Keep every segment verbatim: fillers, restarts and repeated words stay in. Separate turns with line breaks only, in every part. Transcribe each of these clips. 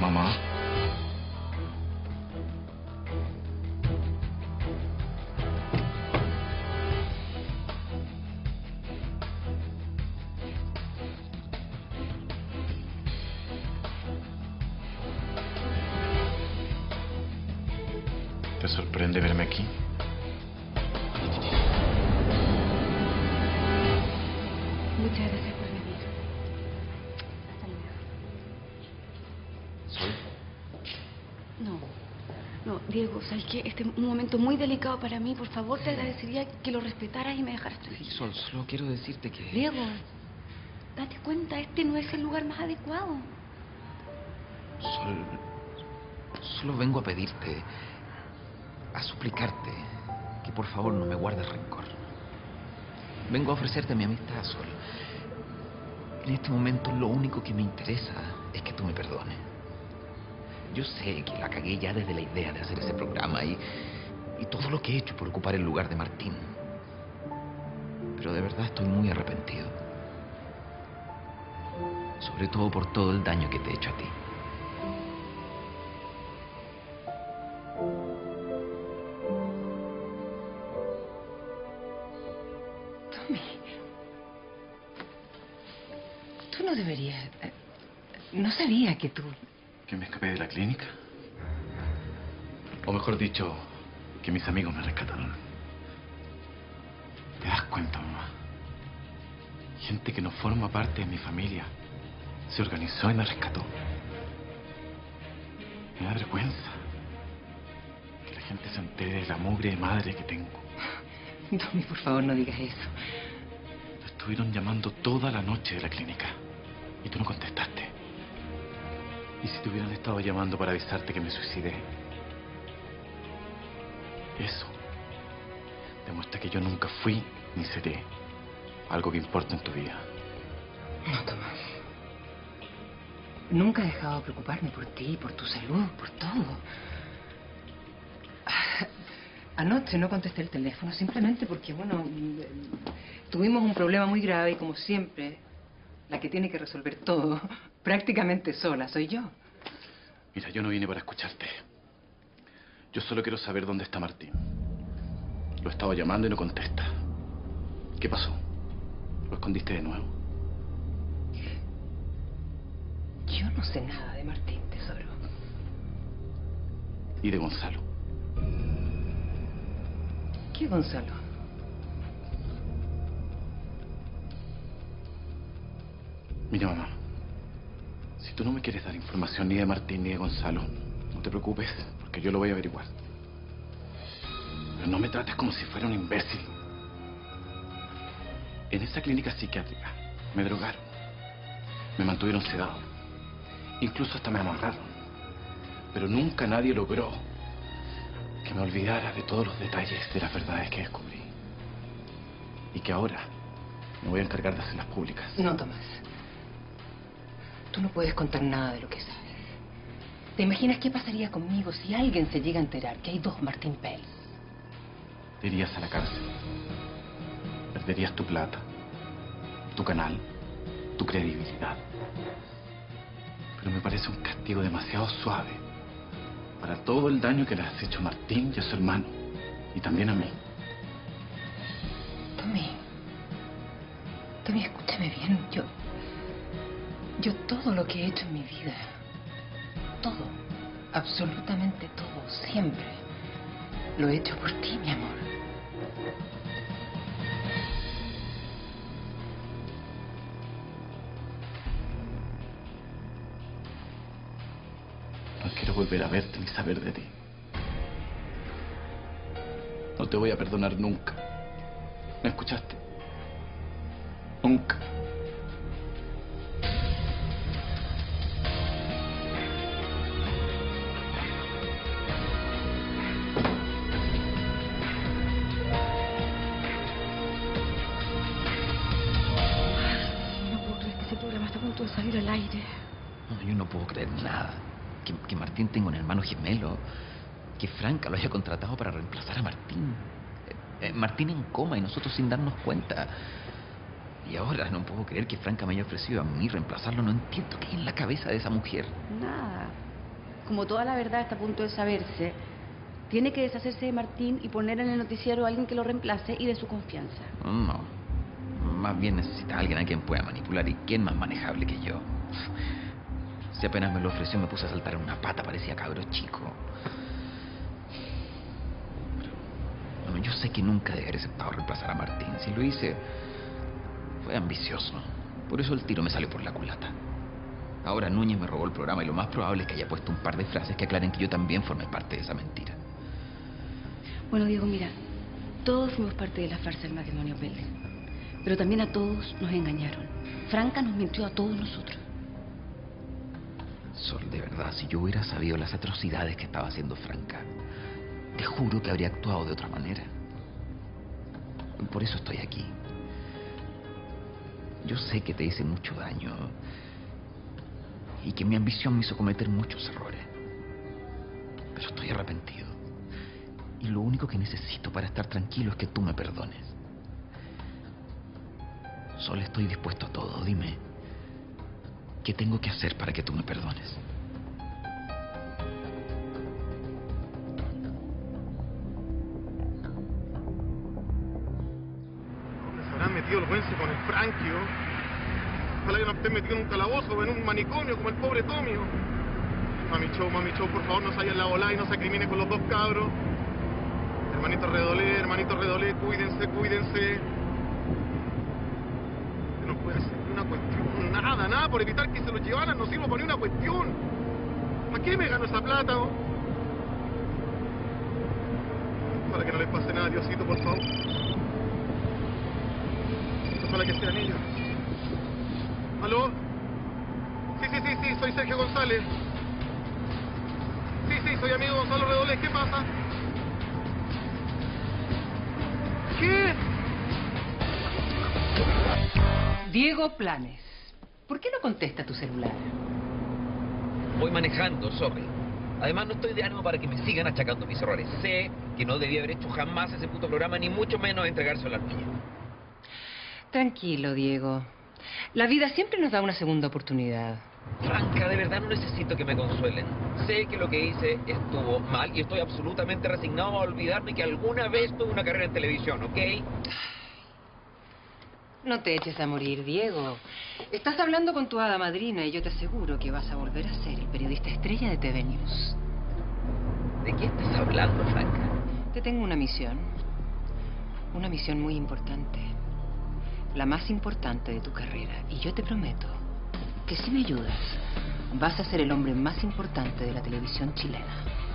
Mamá. ¿Te sorprende verme aquí?
Muchas gracias por venir. Hasta luego.
¿Sol?
No, no, Diego, ¿sabes qué? Este es un momento muy delicado para mí. Por favor, te agradecería que lo respetaras y me dejaras tranquilo.
Sí, Sol, solo quiero decirte que...
Diego, date cuenta, este no es el lugar más adecuado.
Sol, solo vengo a pedirte, a suplicarte, que por favor no me guardes rencor. Vengo a ofrecerte mi amistad, Sol. En este momento lo único que me interesa es que tú me perdones. Yo sé que la cagué ya desde la idea de hacer ese programa y, y todo lo que he hecho por ocupar el lugar de Martín. Pero de verdad estoy muy arrepentido. Sobre todo por todo el daño que te he hecho a ti.
Tommy, tú no deberías... No sabía que tú...
¿Que me escapé de la clínica? O mejor dicho, que mis amigos me rescataron. ¿Te das cuenta, mamá? Gente que no forma parte de mi familia se organizó y me rescató. Me da vergüenza que la gente se entere de la mugre de madre que tengo.
Tommy, por favor, no digas eso.
Te estuvieron llamando toda la noche de la clínica y tú no contestaste. ¿Y si te hubieran estado llamando para avisarte que me suicidé? Eso demuestra que yo nunca fui ni seré algo que importa en tu vida.
No, Tomás. Nunca he dejado de preocuparme por ti, por tu salud, por todo. Anoche no contesté el teléfono simplemente porque, bueno, tuvimos un problema muy grave y como siempre, la que tiene que resolver todo, prácticamente sola, soy yo.
Mira, yo no vine para escucharte. Yo solo quiero saber dónde está Martín. Lo he estado llamando y no contesta. ¿Qué pasó? ¿Lo escondiste de nuevo?
Yo no sé nada de Martín, tesoro.
¿Y de Gonzalo?
¿Qué Gonzalo?
Mira, mamá. Si tú no me quieres dar información ni de Martín ni de Gonzalo, no te preocupes, porque yo lo voy a averiguar. Pero no me trates como si fuera un imbécil. En esa clínica psiquiátrica me drogaron, me mantuvieron sedado, incluso hasta me amarraron. Pero nunca nadie logró que me olvidara de todos los detalles de las verdades que descubrí. Y que ahora me voy a encargar de hacerlas públicas.
No, Tomás. Tú no puedes contar nada de lo que sabes. ¿Te imaginas qué pasaría conmigo si alguien se llega a enterar que hay dos Martín Pell?
Te irías a la cárcel. Perderías tu plata, tu canal, tu credibilidad. Pero me parece un castigo demasiado suave para todo el daño que le has hecho a Martín y a su hermano, y también a mí.
Tommy, Tommy, escúchame bien. Yo, yo todo lo que he hecho en mi vida, todo, absolutamente todo, siempre, lo he hecho por ti, mi amor.
No quiero volver a verte ni saber de ti. No te voy a perdonar nunca. ¿Me escuchaste? Nunca.
No puedo creer que ese programa está a punto de salir al aire.
No, yo no puedo creer nada. Que, que Martín tenga un hermano gemelo. Que Franca lo haya contratado para reemplazar a Martín. Eh, eh, Martín en coma y nosotros sin darnos cuenta. Y ahora no puedo creer que Franca me haya ofrecido a mí reemplazarlo. No entiendo qué hay en la cabeza de esa mujer.
Nada. como toda la verdad está a punto de saberse, tiene que deshacerse de Martín y poner en el noticiero a alguien que lo reemplace y de su confianza.
No. Más bien necesita a alguien a quien pueda manipular. ¿Y quién más manejable que yo? Si apenas me lo ofreció, me puse a saltar en una pata, parecía cabro chico. Pero, bueno, yo sé que nunca debería haber aceptado reemplazar a Martín. Si lo hice, fue ambicioso. Por eso el tiro me salió por la culata. Ahora Núñez me robó el programa y lo más probable es que haya puesto un par de frases que aclaren que yo también formé parte de esa mentira.
Bueno, Diego, mira, todos fuimos parte de la farsa del matrimonio Pérez. Pero también a todos nos engañaron. Franca nos mintió a todos nosotros.
Sol, de verdad, si yo hubiera sabido las atrocidades que estaba haciendo Franca, te juro que habría actuado de otra manera. Por eso estoy aquí. Yo sé que te hice mucho daño y que mi ambición me hizo cometer muchos errores. Pero estoy arrepentido. Y lo único que necesito para estar tranquilo es que tú me perdones. Sol, estoy dispuesto a todo. Dime, ¿qué tengo que hacer para que tú me perdones?
¿Dónde se habrán metido el Güense con el Franquio? Ojalá que no esté metido en un calabozo o en un manicomio como el pobre Tomio. Mami Show, Mami Show, por favor, no se haya en la bola y no se acrimine con los dos cabros. Hermanito Redolé, hermanito Redolé, cuídense, cuídense. No puede hacer ni una cuestión, nada, nada, por evitar que se lo llevaran, no sirvo para ni una cuestión. ¿Para qué me gano esa plata? Oh? Para que no les pase nada, Diosito, por favor. Ojalá que sean ellos. ¿Aló? Sí, sí, sí, sí, soy Sergio González. Sí, sí, soy amigo Gonzalo Redolés, ¿qué pasa? ¿Qué?
Diego Planes, ¿por qué no contesta tu celular?
Voy manejando, sorry. Además, no estoy de ánimo para que me sigan achacando mis errores. Sé que no debía haber hecho jamás ese puto programa, ni mucho menos entregárselo a la niña.
Tranquilo, Diego. La vida siempre nos da una segunda oportunidad.
Franca, de verdad no necesito que me consuelen. Sé que lo que hice estuvo mal y estoy absolutamente resignado a olvidarme que alguna vez tuve una carrera en televisión, ¿ok?
No te eches a morir, Diego. Estás hablando con tu hada madrina y yo te aseguro que vas a volver a ser el periodista estrella de T V News.
¿De qué estás hablando, Franca?
Te tengo una misión. Una misión muy importante. La más importante de tu carrera. Y yo te prometo que si me ayudas, vas a ser el hombre más importante de la televisión chilena.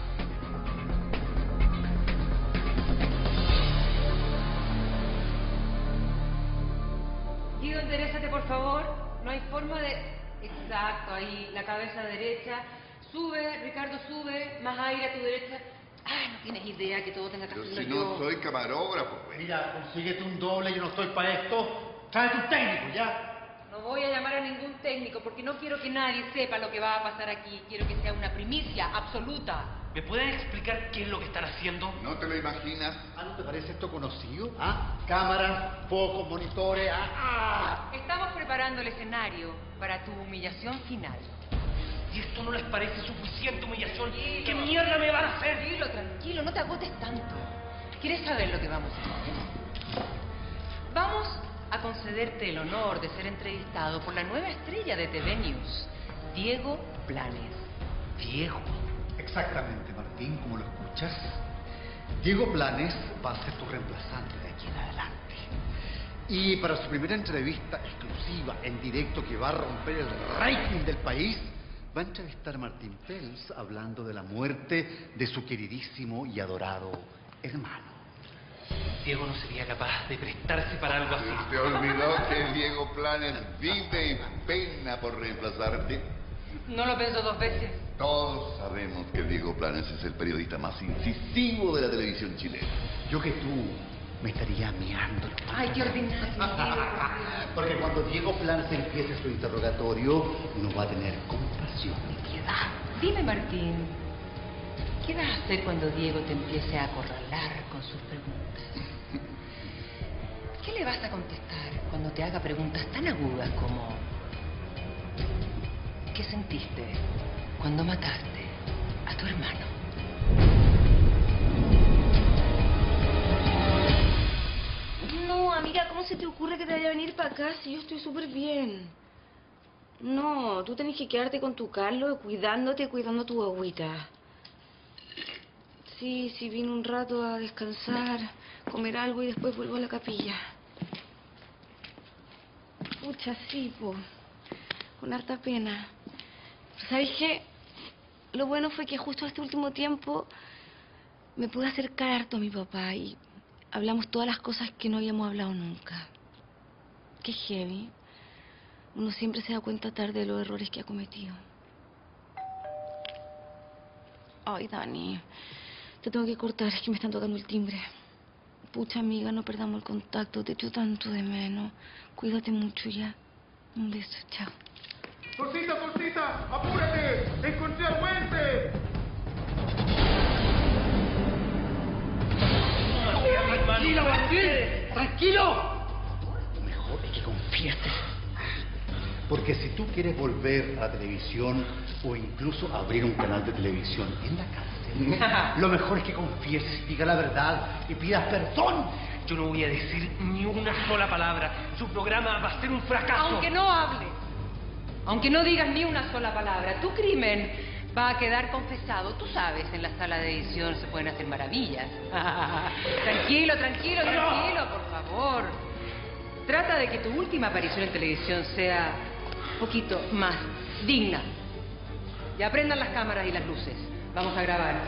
Guido, enderezate, por favor. No hay forma de... Exacto, ahí, la cabeza derecha. Sube, Ricardo, sube. Más aire a tu derecha. Ay, no tienes idea que todo tenga que hacerlo yo.
Si no soy camarógrafo, güey.
Mira, consíguete un doble, yo no estoy para esto. Tráete un técnico, ya.
No voy a llamar a ningún técnico porque no quiero que nadie sepa lo que va a pasar aquí. Quiero que sea una primicia absoluta.
¿Me pueden explicar qué es lo que están haciendo?
¿No te lo imaginas?
¿Ah, no te parece esto conocido? ¿Ah? Cámaras, focos, monitores, ah, ah.
Estamos preparando el escenario para tu humillación final.
¿Y esto no les parece suficiente humillación?
Tranquilo.
¿Qué mierda me van a hacer?
Tranquilo, tranquilo, no te agotes tanto. ¿Quieres saber lo que vamos a hacer? Vamos a concederte el honor de ser entrevistado por la nueva estrella de T V News, Diego Planes.
Diego. Exactamente, Martín, como lo escuchas. Diego Planes va a ser tu reemplazante de aquí en adelante. Y para su primera entrevista exclusiva, en directo, que va a romper el rating del país, va a entrevistar a Martín Pels hablando de la muerte de su queridísimo y adorado hermano. Diego no sería capaz de prestarse para algo así.
¿Te olvidó que Diego Planes vive y pena por reemplazarte?
No lo pienso dos veces.
Todos sabemos que Diego Planes es el periodista más incisivo de la televisión chilena.
Yo que tú me estaría mirando.
Ay, qué ordinario, Diego.
Porque cuando Diego Planes empiece su interrogatorio, no va a tener compasión ni piedad.
Dime, Martín, ¿qué vas a hacer cuando Diego te empiece a acorralar con sus preguntas? ¿Qué le vas a contestar cuando te haga preguntas tan agudas como... ¿qué sentiste cuando mataste a tu hermano.
No, amiga, ¿cómo se te ocurre que te vaya a venir para acá si yo estoy súper bien? No, tú tenés que quedarte con tu Carlos, cuidándote, cuidando a tu agüita. Sí, sí, vine un rato a descansar, comer algo y después vuelvo a la capilla. Pucha, sí, po. Con harta pena. Pero ¿sabes qué? Lo bueno fue que justo este último tiempo me pude acercar harto a mi papá y hablamos todas las cosas que no habíamos hablado nunca. Qué heavy. Uno siempre se da cuenta tarde de los errores que ha cometido. Ay, Dani, te tengo que cortar, es que me están tocando el timbre. Pucha, amiga, no perdamos el contacto, te echo tanto de menos. Cuídate mucho ya. Un beso, chao.
¡Solcita, Solcita! ¡Apúrate! ¡Encontré al Puente!
¡Tranquilo, Martín! ¡Tranquilo! Mejor es que confieses. Porque si tú quieres volver a la televisión o incluso abrir un canal de televisión en la cárcel, lo mejor es que confieses, diga la verdad y pidas perdón.
Yo no voy a decir ni una sola palabra. Su programa va a ser un fracaso.
Aunque no hables, aunque no digas ni una sola palabra, tu crimen va a quedar confesado. Tú sabes, en la sala de edición se pueden hacer maravillas. Tranquilo, tranquilo, tranquilo, por favor. Trata de que tu última aparición en televisión sea un poquito más digna. Ya prendan las cámaras y las luces. Vamos a grabar.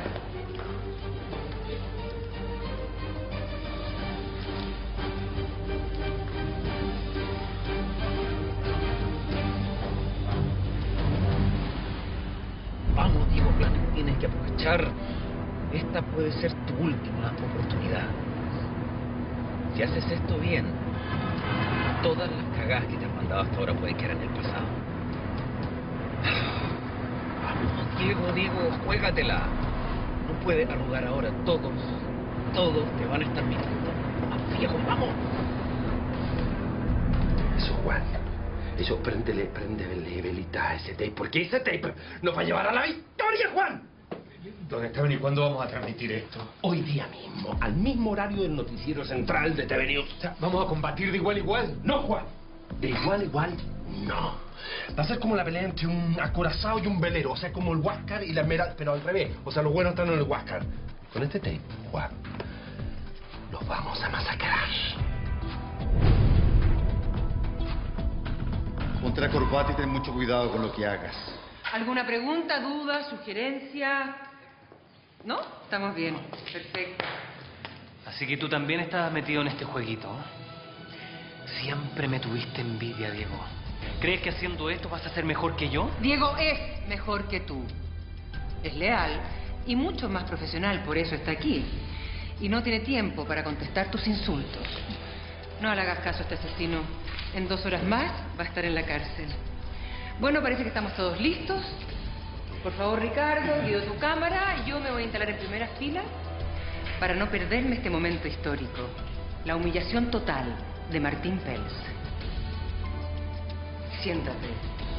Vamos, Diego Planes, tienes que aprovechar. Esta puede ser tu última oportunidad. Si haces esto bien, todas las cagadas que te han mandado hasta ahora pueden quedar en el pasado. Vamos, Diego, Diego, juégatela. No puedes arrugar ahora. Todos, todos te van a estar mirando. Vamos, viejo, vamos.
Eso, Juan. Eso, préndele, préndele velita a ese tape. Porque ese tape nos va a llevar a la victoria, Juan.
Don Esteban, ¿y cuándo vamos a transmitir esto?
Hoy día mismo, al mismo horario del noticiero central de T V News.
O sea, ¿vamos a combatir de igual a igual?
No, Juan. De igual a igual, no. Va a ser como la pelea entre un acorazado y un velero. O sea, como el Huáscar y la Esmeralda, pero al revés. O sea, los buenos están en el Huáscar. Con este tape, Juan, los vamos a masacrar.
Ponte la corbata y ten mucho cuidado con lo que hagas.
¿Alguna pregunta, duda, sugerencia? ¿No? Estamos bien. Perfecto.
Así que tú también estabas metido en este jueguito, ¿eh? Siempre me tuviste envidia, Diego. ¿Crees que haciendo esto vas a ser mejor que yo?
Diego es mejor que tú. Es leal y mucho más profesional, por eso está aquí. Y no tiene tiempo para contestar tus insultos. No le hagas caso a este asesino. En dos horas más va a estar en la cárcel. Bueno, parece que estamos todos listos. Por favor, Ricardo, guío tu cámara. Yo me voy a instalar en primera fila para no perderme este momento histórico. La humillación total de Martín Pels. Siéntate.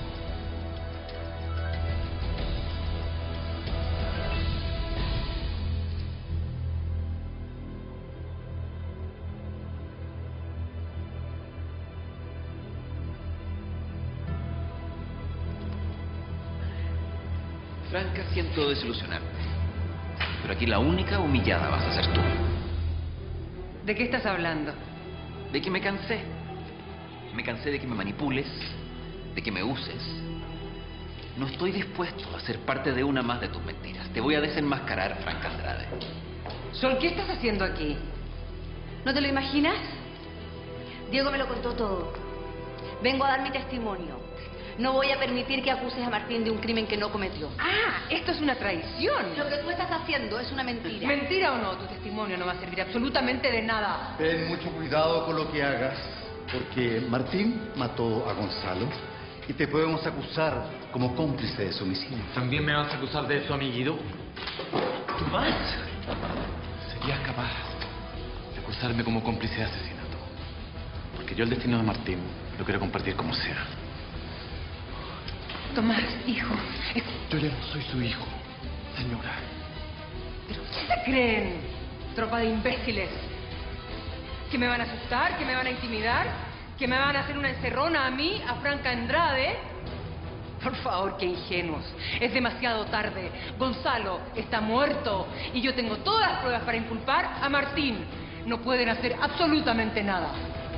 Franca, siento desilusionarte. Pero aquí la única humillada vas a ser tú.
¿De qué estás hablando?
De que me cansé. Me cansé de que me manipules, de que me uses. No estoy dispuesto a ser parte de una más de tus mentiras. Te voy a desenmascarar, Franca Andrade.
Sol, ¿qué estás haciendo aquí?
¿No te lo imaginas? Diego me lo contó todo. Vengo a dar mi testimonio. No voy a permitir que acuses a Martín de un crimen que no cometió.
Ah, esto es una traición.
Lo que tú estás haciendo es una mentira.
Mentira o no, tu testimonio no va a servir absolutamente de nada.
Ten mucho cuidado con lo que hagas, porque Martín mató a Gonzalo y te podemos acusar como cómplice de su homicidio.
¿También me vas a acusar de eso, amiguito?
¿Tú más? ¿Serías capaz de acusarme como cómplice de asesinato? Porque yo el destino de Martín lo quiero compartir como sea.
Tomás, hijo.
Yo ya no soy su hijo. señora.
¿Pero qué se creen, tropa de imbéciles? ¿Que me van a asustar? ¿Que me van a intimidar? ¿Que me van a hacer una encerrona a mí, a Franca Andrade? Por favor, qué ingenuos. Es demasiado tarde. Gonzalo está muerto y yo tengo todas las pruebas para inculpar a Martín. No pueden hacer absolutamente nada.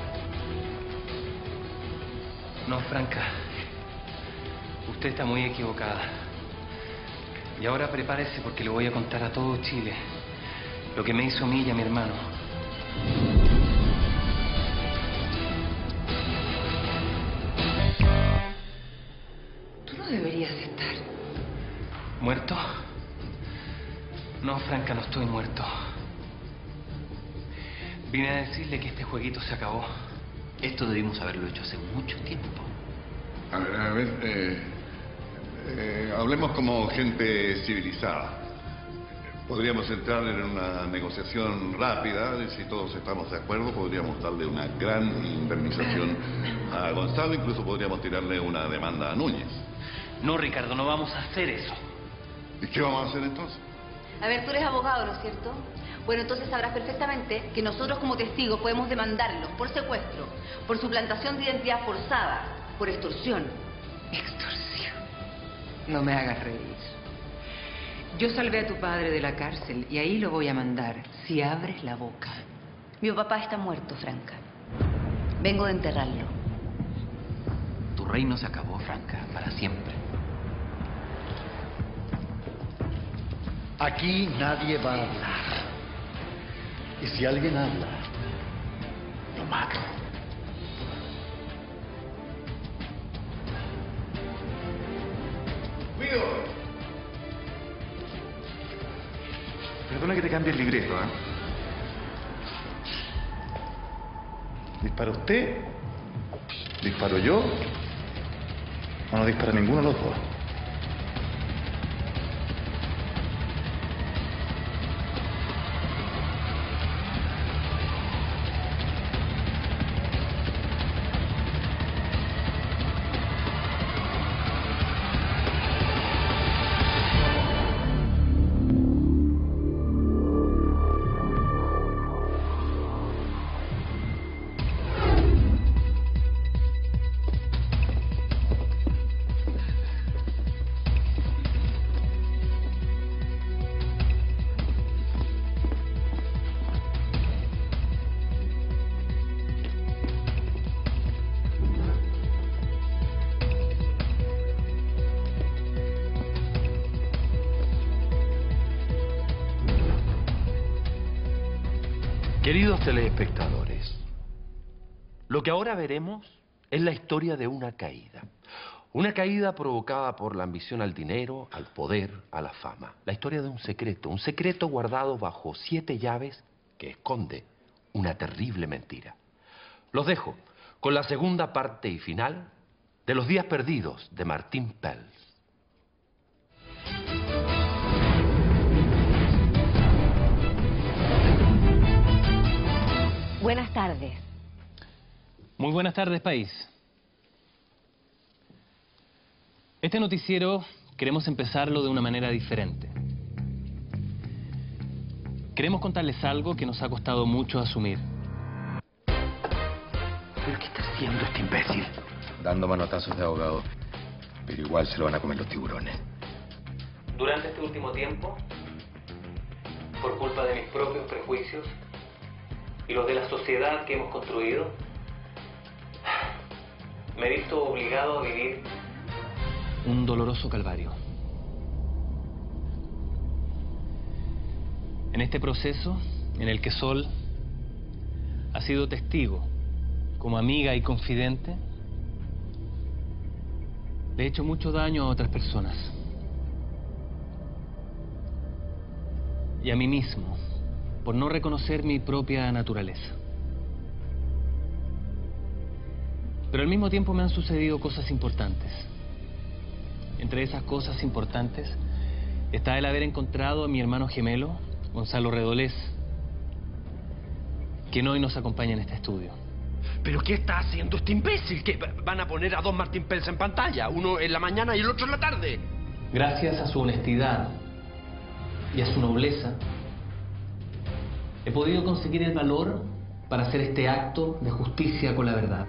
No, Franca. Usted está muy equivocada. Y ahora prepárese porque le voy a contar a todo Chile lo que me hizo a mí y a mi hermano.
Tú no deberías estar.
¿Muerto? No, Franca, no estoy muerto. Vine a decirle que este jueguito se acabó.
Esto debimos haberlo hecho hace mucho tiempo.
A ver, a ver, eh, eh, hablemos como gente civilizada. Podríamos entrar en una negociación rápida y si todos estamos de acuerdo podríamos darle una gran indemnización a Gonzalo, incluso podríamos tirarle una demanda a Núñez.
No, Ricardo, no vamos a hacer eso.
¿Y qué vamos a hacer entonces?
A ver, tú eres abogado, ¿no es cierto? Bueno, entonces sabrás perfectamente que nosotros como testigos podemos demandarlos por secuestro, por suplantación de identidad forzada, por extorsión.
Extorsión. No me hagas reír. Yo salvé a tu padre de la cárcel y ahí lo voy a mandar, si abres la boca.
Mi papá está muerto, Franca. Vengo de enterrarlo.
Tu reino se acabó, Franca, para siempre.
Aquí nadie va a hablar. Y si alguien habla, lo mato.
¡Guido! Perdona que te cambie el libreto, ¿eh? ¿Dispara usted? ¿Disparo yo? ¿O no dispara ninguno de los dos?
Queridos telespectadores, lo que ahora veremos es la historia de una caída. Una caída provocada por la ambición al dinero, al poder, a la fama. La historia de un secreto, un secreto guardado bajo siete llaves que esconde una terrible mentira. Los dejo con la segunda parte y final de Los días perdidos de Martín Pels.
Buenas tardes.
Muy buenas tardes, país. Este noticiero queremos empezarlo de una manera diferente. Queremos contarles algo que nos ha costado mucho asumir.
¿Pero qué está haciendo este imbécil?
Dando manotazos de abogado. Pero igual se lo van a comer los tiburones.
Durante este último tiempo, por culpa de mis propios prejuicios y los de la sociedad que hemos construido, me he visto obligado a vivir un doloroso calvario. En este proceso, en el que Sol ha sido testigo, como amiga y confidente, le he hecho mucho daño a otras personas. Y a mí mismo, por no reconocer mi propia naturaleza. Pero al mismo tiempo me han sucedido cosas importantes. Entre esas cosas importantes está el haber encontrado a mi hermano gemelo, Gonzalo Redolés, quien hoy nos acompaña en este estudio.
¿Pero qué está haciendo este imbécil? ¿Que van a poner a dos Martín Pels en pantalla? Uno en la mañana y el otro en la tarde.
Gracias a su honestidad y a su nobleza, he podido conseguir el valor para hacer este acto de justicia con la verdad.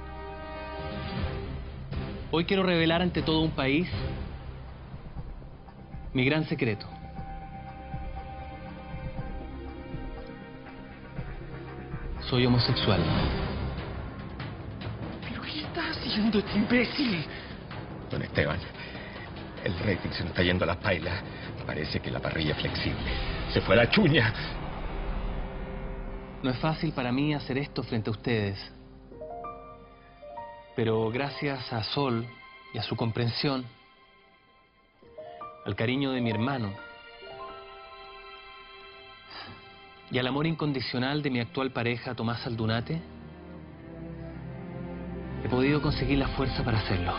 Hoy quiero revelar ante todo un país mi gran secreto. Soy homosexual.
¿Pero qué está haciendo este imbécil?
Don Esteban, el rating se nos está yendo a las pailas. Parece que la parrilla es flexible. Se fue la chuña.
No es fácil para mí hacer esto frente a ustedes. Pero gracias a Sol y a su comprensión, al cariño de mi hermano y al amor incondicional de mi actual pareja, Tomás Aldunate, he podido conseguir la fuerza para hacerlo.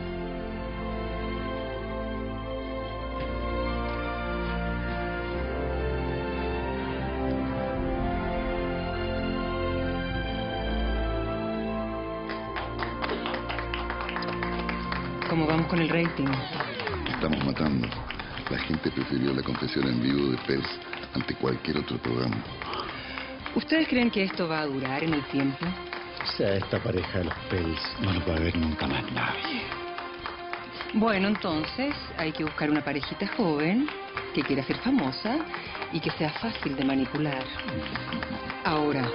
¿Cómo vamos con el rating?
Estamos matando. La gente prefirió la confesión en vivo de Pez ante cualquier otro programa.
¿Ustedes creen que esto va a durar en el tiempo?
O sea, esta pareja de los Pels no nos va a ver nunca más nadie.
Bueno, entonces hay que buscar una parejita joven que quiera ser famosa y que sea fácil de manipular. Ahora,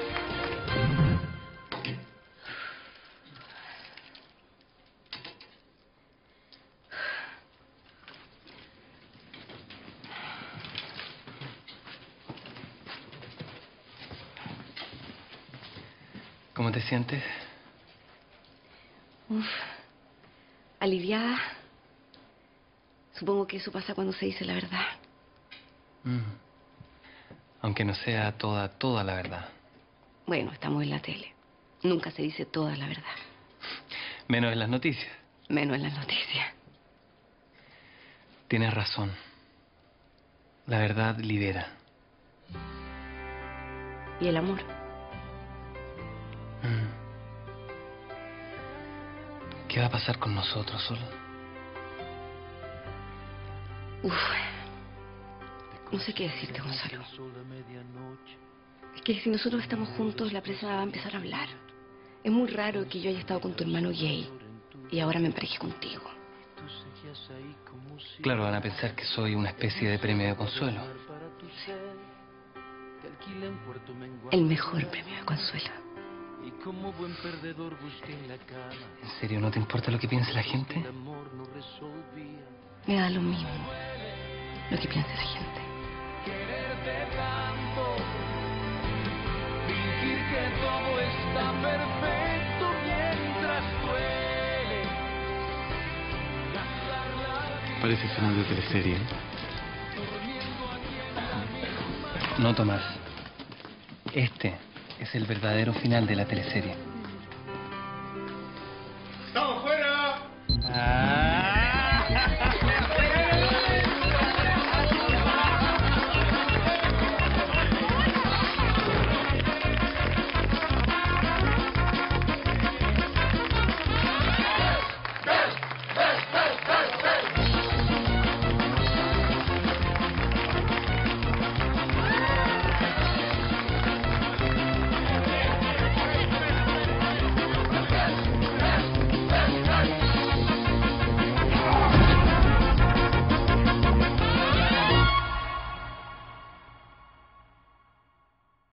¿cómo te sientes?
Uf, aliviada. Supongo que eso pasa cuando se dice la verdad.
Mm. Aunque no sea toda, toda la verdad.
Bueno, estamos en la tele. Nunca se dice toda la verdad.
Menos en las noticias.
Menos en las noticias.
Tienes razón. La verdad libera.
¿Y el amor?
Mm. ¿Qué va a pasar con nosotros, Sol?
Uf. No sé qué decirte, Gonzalo. Es que si nosotros estamos juntos, la prensa va a empezar a hablar. Es muy raro que yo haya estado con tu hermano gay y ahora me empareje contigo.
Claro, van a pensar que soy una especie de premio de consuelo.
El mejor premio de consuelo.
¿En serio no te importa lo que piense la gente?
Me da lo mismo lo que piense la gente.
Parece final de teleserie.
No, Tomás. Este es el verdadero final de la teleserie.